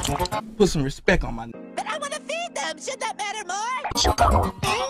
Put some respect on my name. But I want to feed them. Should that matter more?